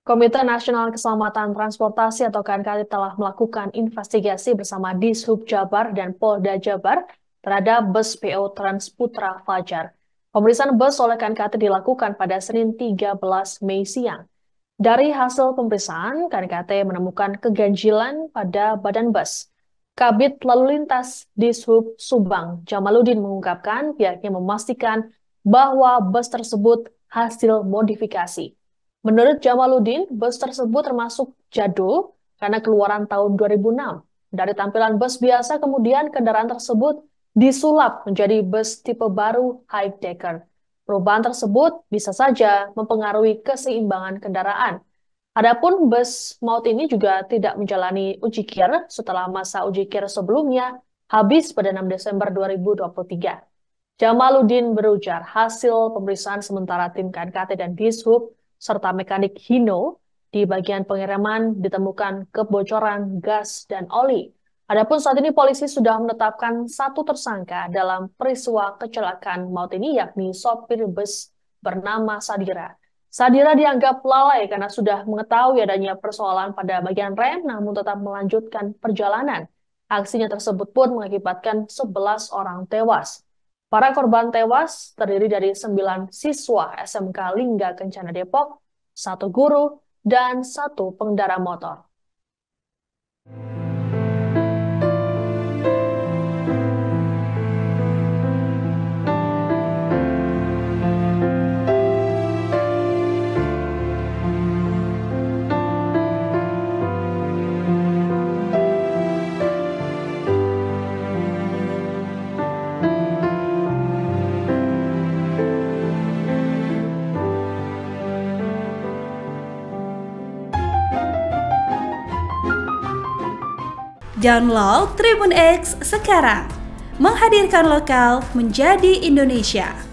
Komite Nasional Keselamatan Transportasi atau KNKT telah melakukan investigasi bersama Dishub Jabar dan Polda Jabar terhadap bus PO Transputra Fajar. Pemeriksaan bus oleh KNKT dilakukan pada Senin 13 Mei siang. Dari hasil pemeriksaan, KNKT menemukan keganjilan pada badan bus. Kabid Lalu Lintas Dishub Subang Jamaludin mengungkapkan pihaknya memastikan bahwa bus tersebut hasil modifikasi. Menurut Jamaludin, bus tersebut termasuk jadul karena keluaran tahun 2006. Dari tampilan bus biasa, kemudian kendaraan tersebut disulap menjadi bus tipe baru high decker. Perubahan tersebut bisa saja mempengaruhi keseimbangan kendaraan. Adapun bus maut ini juga tidak menjalani uji kir setelah masa uji kir sebelumnya habis pada 6 Desember 2023. Jamaludin berujar hasil pemeriksaan sementara tim KNKT dan Dishub serta mekanik Hino di bagian pengiriman ditemukan kebocoran gas dan oli. Adapun saat ini polisi sudah menetapkan satu tersangka dalam peristiwa kecelakaan maut ini yakni sopir bus bernama Sadira. Sadira dianggap lalai karena sudah mengetahui adanya persoalan pada bagian rem namun tetap melanjutkan perjalanan. Aksinya tersebut pun mengakibatkan 11 orang tewas. Para korban tewas terdiri dari 9 siswa SMK Lingga Kencana Depok, 1 guru, dan 1 pengendara motor. Download Tribun X sekarang, menghadirkan lokal menjadi Indonesia.